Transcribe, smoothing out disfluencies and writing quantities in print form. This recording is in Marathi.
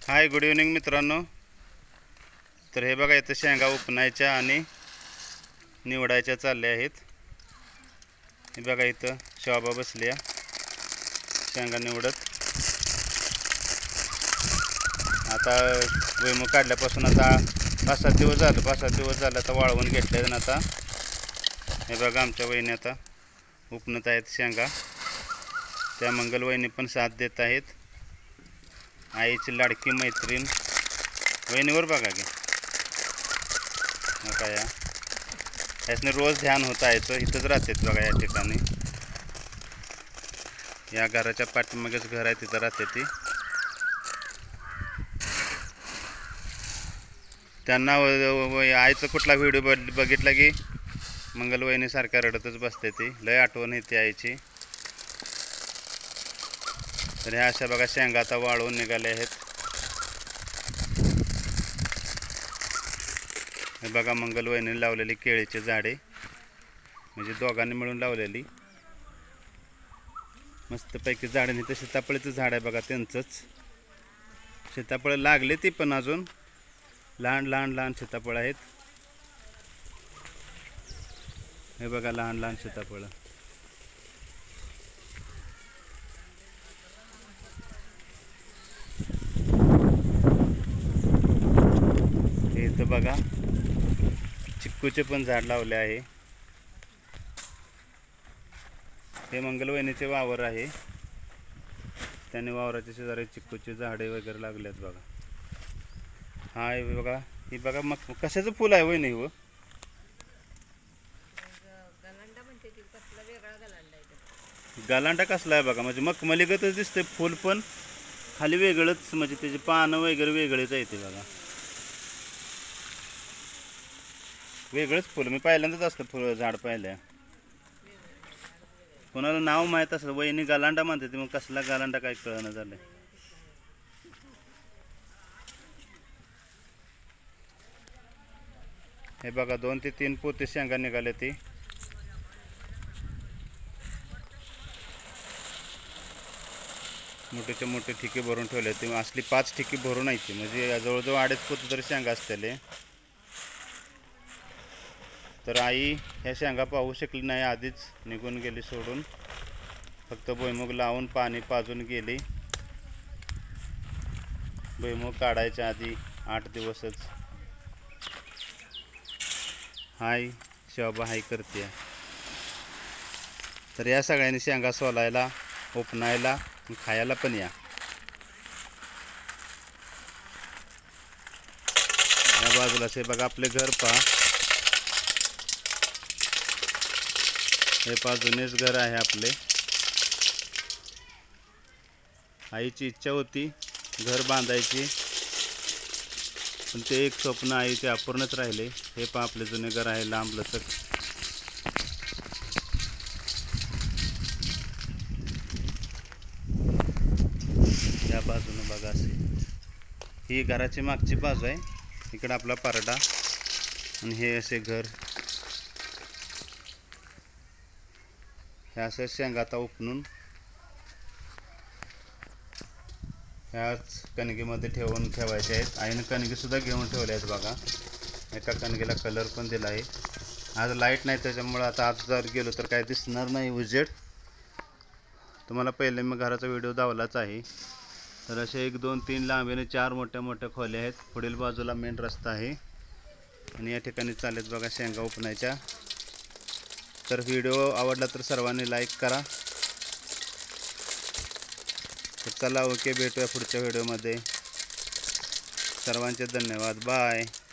हाय गुड इव्हनिंग मित्रांनो. तर हे बघा इथं शेंगा उपनायच्या आणि निवडायच्या चालल्या आहेत. हे बघा इथं शोभा बसली शेंगा निवडत. आता भुईमूग काढल्यापासून आता 5-7 दिवस झालं आता वाळवून घेतले. आणि आता हे बघा आमच्या वहिनी आता उपनत आहेत शेंगा. त्या मंगल वहिनी पण साथ देत आहेत. आईची लाडकी मैत्रीण वहिनीवर बघा की नका यासने रोज ध्यान होता याचं. इथंच राहतात बघा या ठिकाणी. या घराच्या पाठीमागेच घर आहे, तिथं राहते ती. त्यांना आईचा कुठला व्हिडिओ बघितला की मंगल वहिनी सारख्या रडतच बसते ती. लय आठवण येते आईची. तर ह्या अशा बघा शेंगा आता वाळवून निघाले आहेत. हे बघा मंगल वहिनीने लावलेली केळीची झाडे, म्हणजे दोघांनी मिळून लावलेली मस्तपैकी झाड. आणि ते सीताफळीचं झाड आहे बघा त्यांचंच. सीताफळ लागले ती पण अजून लहान लहान लहान सीताफळ आहेत. हे बघा लहान लहान सीताफळ. हे इथं बघा चिक्कूचे पण झाड लावले आहे. हे मंगल वहिनीचे वावर आहे. त्याने वावराच्या शेजारी चिक्कूची झाडे वगैरे लागले आहेत बघा. हा हे बघा, ही बघा मग कशाचं फुल आहे वहिनी? हो गालांडा कसला आहे बघा, म्हणजे मखमलीगतच दिसते फुल, पण खाली वेगळंच, म्हणजे त्याची पानं वगैरे वेगळेच आहे ते बघा. वेगळंच फुल. मी पहिल्यांदाच असतं फुल झाड पाहिलं. कोणाला नाव माहीत असलं. वहिनी गालांडा म्हणते ती, मग कसला गालांडा काय कळणं झालं. हे बघा 2 ते 3 पोते शेंगा निघाले ती. मोठेच्या मोठे ठिके भरून ठेवले ती. असली 5 ठिके भरून आहे ती, म्हणजे जवळजवळ 2.5 पोते तरी शेंगा असतेले. तर आई ह्या शेंगा पाहू शकली नाही, आधीच निघून गेली सोडून. फक्त भुईमूग लावून पाणी पाजून गेली. भुईमूग काढायच्या आधी 8 दिवसच. हाय शोभा हाय करते. तर या सगळ्यांनी शेंगा सोलायला, उपनायला, खायला पण या. या बाजूलाच हे बघा आपले घर पहा. हे पहा जुनेच घर आहे आपले. आईची इच्छा होती घर बांधायची, पण ते एक स्वप्न आईचे अपूर्णच राहिले. हे पहा आपले जुने घर आहे लांब लचक. या बाजूने बघा असे, ही घराची मागची बाजू आहे. इकडे आपला पारडा आणि हे असे घर. हे असं शेंगा आता उपणून ह्याच कणगीमध्ये ठेवायचे आहेत. आईने कणगीसुद्धा घेऊन ठेवल्या आहेत बघा. एका कणगीला कलर पण दिला आहे. आज लाईट नाही, त्याच्यामुळं आता आज जर गेलो तर काय दिसणार नाही उजेड. तुम्हाला पहिले मी घराचा व्हिडिओ दावलाच आहे. तर असे 1 2 3 लांबीने 4 मोठ्या मोठ्या खोल्या आहेत. पुढील बाजूला मेन रस्ता आहे आणि या ठिकाणी चालेत बघा शेंगा उपनायच्या. तर व्हिडिओ आवडला तर सर्वांनी लाईक करा. तर चला ओके, भेटूया पुढच्या व्हिडिओमध्ये. सर्वांचे धन्यवाद. बाय.